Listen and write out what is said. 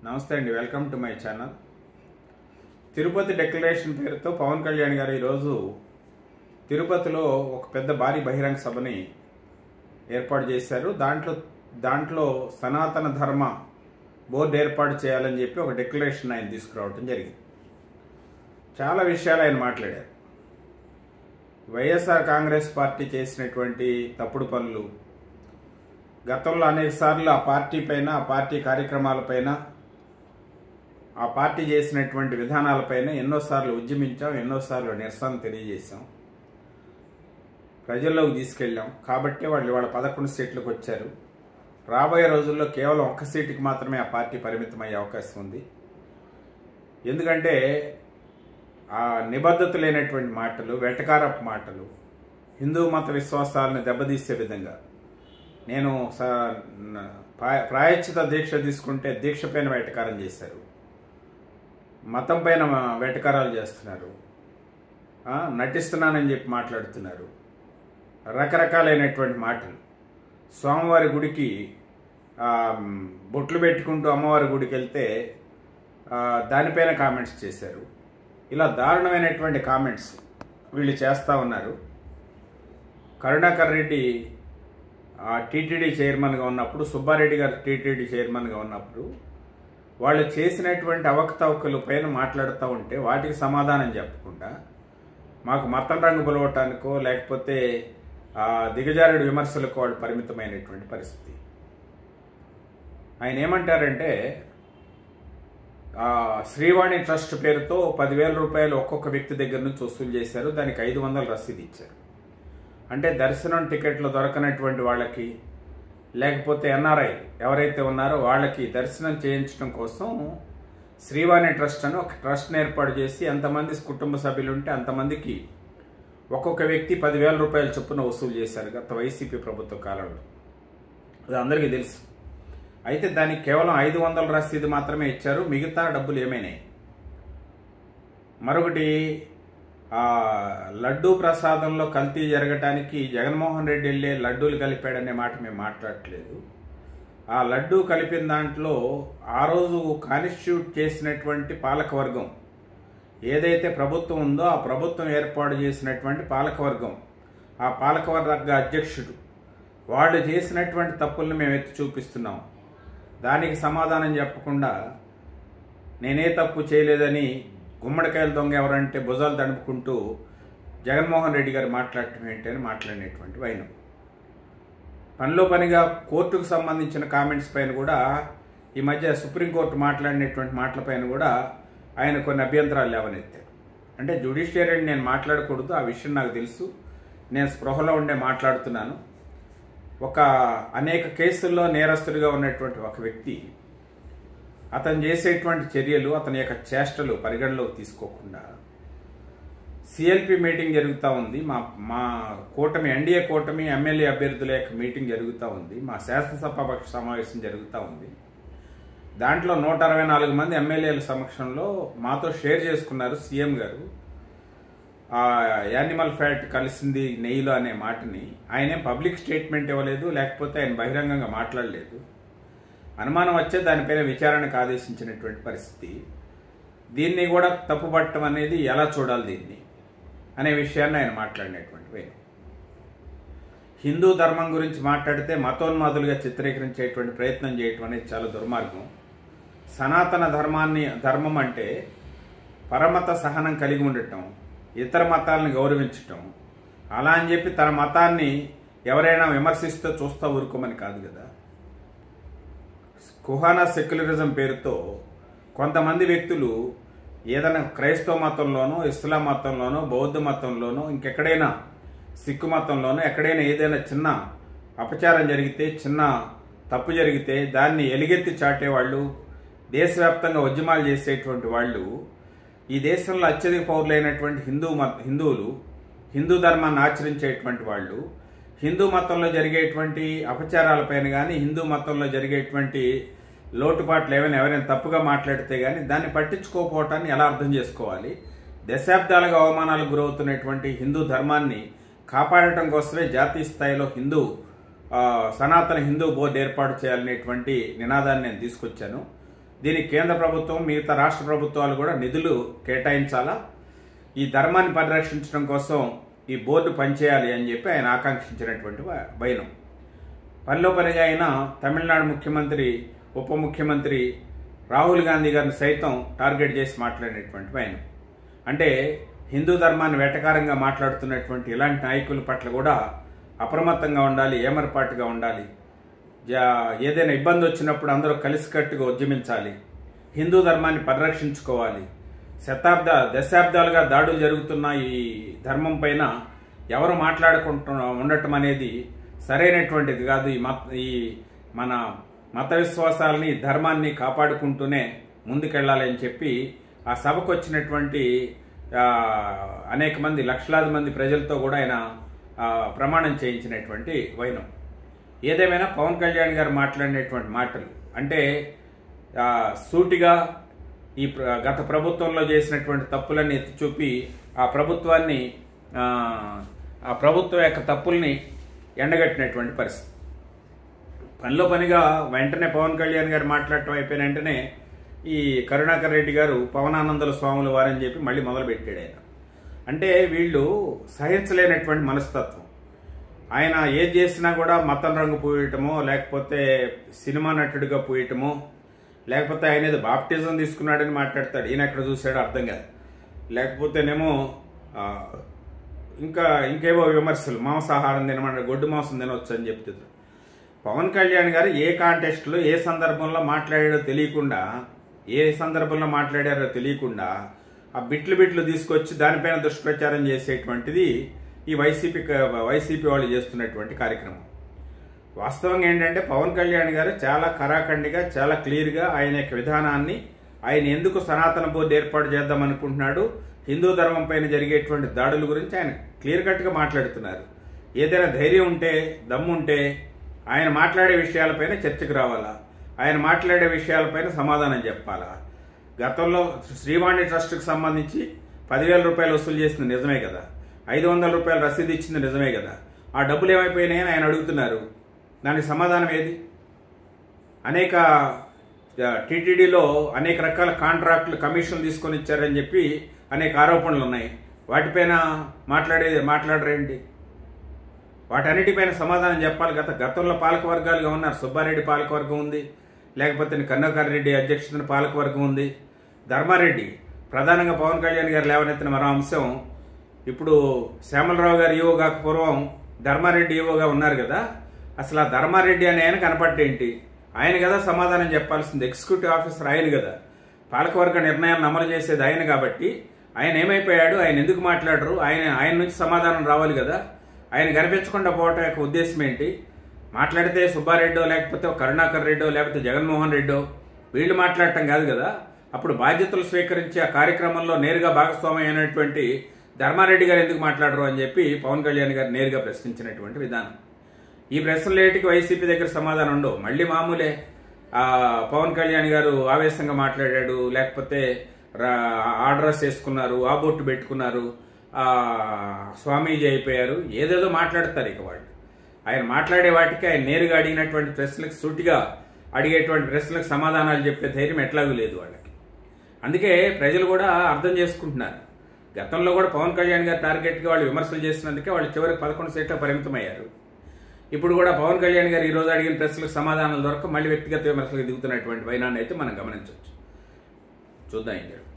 నమస్తే అండి, welcome to my channel. Tirupati declaration పేరుతో పవన్ కళ్యాణ్ గారు ఈరోజు తిరుపతిలో ఒక పెద్ద భారీ బహిరంగ సభని ఏర్పాటు చేశారు. దాంట్లో సనాతన ధర్మ బోర్డు ఏర్పాటు చేయాలని చెప్పి ఒక డిక్లరేషన్ ఆయన తీసుకురావడం జరిగింది. చాలా విషయాలు ఆయన మాట్లాడారు. వైఎస్ఆర్ కాంగ్రెస్ పార్టీ చేసినటువంటి తప్పుడు పనులు, గతంలో అనేక సార్లు ఆ పార్టీ పైన, ఆ పార్టీ కార్యక్రమాలపైన, ఆ పార్టీ చేసినటువంటి విధానాలపైన ఎన్నోసార్లు ఉద్యమించాం, ఎన్నోసార్లు నిరసన తెలియజేశాం, ప్రజల్లోకి తీసుకెళ్ళాం. కాబట్టి వాళ్ళు ఇవాళ 11 సీట్లకు వచ్చారు. రాబోయే రోజుల్లో కేవలం 1 సీటుకి మాత్రమే ఆ పార్టీ పరిమితం అయ్యే అవకాశం ఉంది. ఎందుకంటే ఆ నిబద్ధత లేనటువంటి మాటలు, వెటకారపు మాటలు, హిందూ మత విశ్వాసాలను దెబ్బతీసే విధంగా, నేను ప్రాయశ్చిత దీక్ష తీసుకుంటే దీక్ష పైన వెటకారం చేశారు, మతం పైన వెటకారాలు చేస్తున్నారు, నటిస్తున్నానని చెప్పి మాట్లాడుతున్నారు, రకరకాలైనటువంటి మాటలు. స్వామివారి గుడికి బొట్లు పెట్టుకుంటూ అమ్మవారి గుడికి వెళ్తే దానిపైన కామెంట్స్ చేశారు. ఇలా దారుణమైనటువంటి కామెంట్స్ వీళ్ళు చేస్తూ ఉన్నారు. కరుణాకర్ రెడ్డి టీటీడీ చైర్మన్గా ఉన్నప్పుడు, సుబ్బారెడ్డి గారు టీటీడీ చైర్మన్గా ఉన్నప్పుడు వాళ్ళు చేసినటువంటి అవకతవకలు పైన మాట్లాడుతూ ఉంటే వాటికి సమాధానం చెప్పకుండా మాకు మతం రంగు పొలవటానికో లేకపోతే దిగజారుడు విమర్శలకు వాళ్ళు పరిమితమైనటువంటి పరిస్థితి. ఆయన ఏమంటారంటే, శ్రీవాణి ట్రస్ట్ పేరుతో 10,000 రూపాయలు ఒక్కొక్క వ్యక్తి దగ్గర నుంచి వసూలు చేశారు. దానికి 500 రసీదు ఇచ్చారు. అంటే దర్శనం టికెట్లు దొరకనటువంటి వాళ్ళకి, లేకపోతే ఎన్ఆర్ఐ ఎవరైతే ఉన్నారో వాళ్ళకి దర్శనం చేయించడం కోసం శ్రీవాణి ట్రస్ట్ అని ఒక ట్రస్ట్ని ఏర్పాటు చేసి ఎంతమంది కుటుంబ సభ్యులు ఉంటే అంతమందికి ఒక్కొక్క వ్యక్తి 10,000 రూపాయల చొప్పున వసూలు చేశారు గత వైసీపీ ప్రభుత్వ కాలంలో. అది అందరికీ తెలుసు. అయితే దానికి కేవలం 500 రసీదు మాత్రమే ఇచ్చారు, మిగతా డబ్బులు ఏమైనాయి. మరొకటి, లడ్డూ ప్రసాదంలో కల్తీ జరగటానికి జగన్మోహన్ రెడ్డి వెళ్ళే లడ్డూలు కలిపాడనే మాట మేము మాట్లాడట్లేదు. ఆ లడ్డూ కలిపిన దాంట్లో ఆ రోజు కాన్స్టిట్యూట్ చేసినటువంటి పాలకవర్గం ఏదైతే ప్రభుత్వం ఉందో ఆ ప్రభుత్వం ఏర్పాటు చేసినటువంటి పాలకవర్గం, ఆ పాలకవర్గ అధ్యక్షుడు వాళ్ళు చేసినటువంటి తప్పులను మేము ఎత్తి చూపిస్తున్నాం. దానికి సమాధానం చెప్పకుండా నేనే తప్పు చేయలేదని గుమ్మడికాయల దొంగ ఎవరంటే భుజాలు తడుపుకుంటూ జగన్మోహన్ రెడ్డి గారు మాట్లాడటం ఏంటని మాట్లాడినటువంటి వైనం. పనిలో పనిగా కోర్టుకు సంబంధించిన కామెంట్స్ పైన కూడా ఈ మధ్య సుప్రీంకోర్టు మాట్లాడినటువంటి మాటలపైన కూడా ఆయన కొన్ని అభ్యంతరాలు లేవనెత్తారు. అంటే జ్యుడిషియరీని నేను మాట్లాడకూడదు, ఆ విషయం నాకు తెలుసు, నేను స్పృహలో ఉండే మాట్లాడుతున్నాను. అనేక కేసుల్లో నేరస్తుడిగా ఉన్నటువంటి ఒక వ్యక్తి అతను చేసేటువంటి చర్యలు, అతని యొక్క చేష్టలు పరిగణలోకి తీసుకోకుండా సిఎల్పి మీటింగ్ జరుగుతూ ఉంది, మా కూటమి ఎన్డీఏ కూటమి ఎమ్మెల్యే అభ్యర్థుల యొక్క మీటింగ్ జరుగుతూ ఉంది, మా శాసనసభాపక్ష సమావేశం జరుగుతూ ఉంది. దాంట్లో 164 మంది ఎమ్మెల్యేల సమక్షంలో మాతో షేర్ చేసుకున్నారు సీఎం గారు యానిమల్ ఫ్యాట్ కలిసింది నెయ్యిలో అనే మాటని. ఆయనే పబ్లిక్ స్టేట్మెంట్ ఇవ్వలేదు, లేకపోతే ఆయన బహిరంగంగా మాట్లాడలేదు. అనుమానం వచ్చే దానిపైన విచారణకు ఆదేశించినటువంటి పరిస్థితి. దీన్ని కూడా తప్పుపట్టడం అనేది ఎలా చూడాలి దీన్ని అనే విషయాన్ని ఆయన మాట్లాడినటువంటి వే. హిందూ ధర్మం గురించి మాట్లాడితే మతోన్మాదులుగా చిత్రీకరించేటువంటి ప్రయత్నం చేయటం అనేది చాలా దుర్మార్గం. సనాతన ధర్మం అంటే పరమత సహనం కలిగి ఉండటం, ఇతర మతాలను గౌరవించటం. అలా అని చెప్పి తన మతాన్ని ఎవరైనా విమర్శిస్తూ చూస్తూ ఊరుకోమని కాదు కదా. కుహానా సెక్యులరిజం పేరుతో కొంతమంది వ్యక్తులు ఏదైనా క్రైస్తవ మతంలోనో, ఇస్లాం మతంలోనో, బౌద్ధ మతంలోనో, ఇంకెక్కడైనా సిక్కు మతంలోనో ఎక్కడైనా ఏదైనా చిన్న అపచారం జరిగితే, చిన్న తప్పు జరిగితే దాన్ని ఎలుగెత్తి చాటేవాళ్ళు, దేశవ్యాప్తంగా ఉద్యమాలు చేసేటువంటి వాళ్ళు, ఈ దేశంలో అత్యధిక పౌరులైనటువంటి హిందువులు, హిందూ ధర్మాన్ని ఆచరించేటువంటి వాళ్ళు, హిందూ మతంలో జరిగేటువంటి అపచారాలపైన కానీ, హిందూ మతంలో జరిగేటువంటి లోటుపాట్లు ఎవరైనా తప్పుగా మాట్లాడితే కానీ దాన్ని పట్టించుకోకపోవటాన్ని ఎలా అర్థం చేసుకోవాలి? దశాబ్దాలుగా అవమానాలకు గురవుతున్నటువంటి హిందూ ధర్మాన్ని కాపాడటం కోసమే జాతీయ స్థాయిలో సనాతన హిందూ బోర్డు ఏర్పాటు చేయాలనేటువంటి నినాదాన్ని నేను తీసుకొచ్చాను. దీనికి కేంద్ర ప్రభుత్వం మిగతా రాష్ట్ర ప్రభుత్వాలు కూడా నిధులు కేటాయించాలా, ఈ ధర్మాన్ని పరిరక్షించడం కోసం ఈ బోర్డు పనిచేయాలి అని చెప్పి ఆయన ఆకాంక్షించినటువంటి వైనం. పనిలో పనిగా ఆయన తమిళనాడు ముఖ్యమంత్రి, ఉప ముఖ్యమంత్రి రాహుల్ గాంధీ గారిని సైతం టార్గెట్ చేసి మాట్లాడినటువంటి వైనం. అంటే హిందూ ధర్మాన్ని వెటకారంగా మాట్లాడుతున్నటువంటి ఇలాంటి నాయకుల పట్ల కూడా అప్రమత్తంగా ఉండాలి, ఏమరపాటుగా ఉండాలి. ఏదైనా ఇబ్బంది వచ్చినప్పుడు అందరూ కలిసికట్టుగా ఉద్యమించాలి, హిందూ ధర్మాన్ని పరిరక్షించుకోవాలి. దశాబ్దాలుగా దాడులు జరుగుతున్న ఈ ధర్మం పైన ఎవరు మాట్లాడుకుంటున్నా ఉండటం అనేది సరైనటువంటిది కాదు. ఈ మన మత విశ్వాసాలని, ధర్మాన్ని కాపాడుకుంటూనే ముందుకెళ్లాలని చెప్పి ఆ సభకు వచ్చినటువంటి అనేక మంది, లక్షలాది మంది ప్రజలతో కూడా ఆయన ప్రమాణం చేయించినటువంటి వైనం. ఏదేమైనా పవన్ కళ్యాణ్ గారు మాట్లాడినటువంటి మాటలు అంటే సూటిగా ఈ గత ప్రభుత్వంలో చేసినటువంటి తప్పులన్నీ ఎత్తి చూపి ఆ ప్రభుత్వం యొక్క తప్పుల్ని ఎండగట్టినటువంటి పరిస్థితి. పనిలో పనిగా వెంటనే పవన్ కళ్యాణ్ గారు మాట్లాడటం అయిపోయిన వెంటనే ఈ కరుణాకర్ రెడ్డి గారు పవనానందల స్వాముల వారని చెప్పి మళ్ళీ మొదలుపెట్టాడు ఆయన. అంటే వీళ్ళు సహించలేనటువంటి మనస్తత్వం. ఆయన ఏది చేసినా కూడా మతం రంగు పూయటమో, లేకపోతే సినిమా నటుడిగా పూయటమో, లేకపోతే ఆయన ఏదో బాప్టిజం తీసుకున్నాడని మాట్లాడతాడు. ఈయన ఎక్కడ చూశాడో అర్థం కాదు. లేకపోతేనేమో ఇంకేవో విమర్శలు, మాంసాహారం తినమంటే గొడ్డు మాంసం తినవచ్చు అని చెప్తున్నారు. పవన్ కళ్యాణ్ గారు ఏ కాంటెస్ట్లో ఏ సందర్భంలో మాట్లాడారో తెలియకుండా ఆ బిట్లు తీసుకొచ్చి దానిపైన దుష్ప్రచారం చేసేటువంటిది ఈ వైసీపీ వాళ్ళు చేస్తున్నటువంటి కార్యక్రమం. వాస్తవంగా ఏంటంటే పవన్ కళ్యాణ్ గారు చాలా కరాఖండిగా, చాలా క్లియర్గా ఆయన యొక్క విధానాన్ని, ఆయన ఎందుకు సనాతన బోర్డు ఏర్పాటు చేద్దాం అనుకుంటున్నాడు, హిందూ ధర్మం పైన జరిగేటువంటి దాడుల గురించి ఆయన క్లియర్ కట్గా మాట్లాడుతున్నారు. ఏదైనా ధైర్యం ఉంటే, దమ్ముంటే ఆయన మాట్లాడే విషయాలపైన చర్చకు రావాలా, ఆయన మాట్లాడే విషయాలపైన సమాధానం చెప్పాలా. గతంలో శ్రీవాణి ట్రస్ట్కి సంబంధించి 10,000 రూపాయలు వసూలు చేసింది నిజమే కదా, 500 రూపాయలు రసీదు ఇచ్చింది నిజమే కదా, ఆ డబ్బులు ఏమైపోయినాయని ఆయన అడుగుతున్నారు. దానికి సమాధానం ఏది? అనేక టీటీడీలో అనేక రకాల కాంట్రాక్టులు, కమిషన్లు తీసుకొని ఇచ్చారని చెప్పి అనేక ఆరోపణలు ఉన్నాయి. వాటిపైన మాట్లాడరేంటి? వాటన్నిటిపైన సమాధానం చెప్పాలి. గతంలో పాలకవర్గాలుగా ఉన్నారు. సుబ్బారెడ్డి పాలకవర్గం ఉంది, లేకపోతే కరుణాకర్ రెడ్డి అధ్యక్షతన పాలకవర్గం ఉంది. ధర్మారెడ్డి ప్రధానంగా పవన్ కళ్యాణ్ గారు లేవనెత్తిన మరో అంశం. ఇప్పుడు శ్యామలరావు గారు ఈవో కాక పూర్వం ధర్మారెడ్డి ఈవోగా ఉన్నారు కదా, అసలు ఆ ధర్మారెడ్డి అనే ఆయన కనపడేంటి? ఆయన కదా సమాధానం చెప్పాల్సింది. ఎగ్జిక్యూటివ్ ఆఫీసర్ ఆయన కదా, పాలకవర్గ నిర్ణయాలను అమలు చేసేది ఆయన. కాబట్టి ఆయన ఏమైపోయాడు, ఆయన ఎందుకు మాట్లాడరు, ఆయన నుంచి సమాధానం రావాలి కదా. ఆయన కనిపించకుండా పోవటం యొక్క ఉద్దేశం ఏంటి? మాట్లాడితే సుబ్బారెడ్డో, లేకపోతే కరుణాకర్ రెడ్డో, లేకపోతే జగన్మోహన్ రెడ్డో వీళ్ళు మాట్లాడటం కాదు కదా. అప్పుడు బాధ్యతలు స్వీకరించి ఆ కార్యక్రమంలో నేరుగా భాగస్వామి అయినటువంటి ధర్మారెడ్డి గారు ఎందుకు మాట్లాడరు అని చెప్పి పవన్ కళ్యాణ్ గారు నేరుగా ప్రశ్నించినటువంటి విధానం. ఈ ప్రశ్నలేటికి వైసీపీ దగ్గర సమాధానం ఉండవు. మళ్ళీ మామూలే, పవన్ కళ్యాణ్ గారు ఆవేశంగా మాట్లాడాడు, లేకపోతే ఆర్డర్స్ వేసుకున్నారు, ఆ బొట్టు పెట్టుకున్నారు, స్వామీజీ అయిపోయారు, ఏదేదో మాట్లాడతారు. ఇక వాళ్ళు ఆయన మాట్లాడే వాటికి, ఆయన నేరుగా అడిగినటువంటి ప్రశ్నలకు, సూటిగా అడిగేటువంటి ప్రశ్నలకు సమాధానాలు చెప్పే ధైర్యం ఎట్లాగూ లేదు వాళ్ళకి. అందుకే ప్రజలు కూడా అర్థం చేసుకుంటున్నారు. గతంలో కూడా పవన్ కళ్యాణ్ గారు టార్గెట్గా వాళ్ళు విమర్శలు చేసినందుకే వాళ్ళు చివరికి 11 సీట్లకు పరిమితమయ్యారు. ఇప్పుడు కూడా పవన్ కళ్యాణ్ గారు ఈరోజు అడిగిన ప్రశ్నలకు సమాధానాలు దొరక మళ్ళీ వ్యక్తిగత విమర్శలకు దిగుతున్నటువంటి వైనాన్ని అయితే మనం గమనించవచ్చు. చూద్దాం ఏం జరుగుతుంది.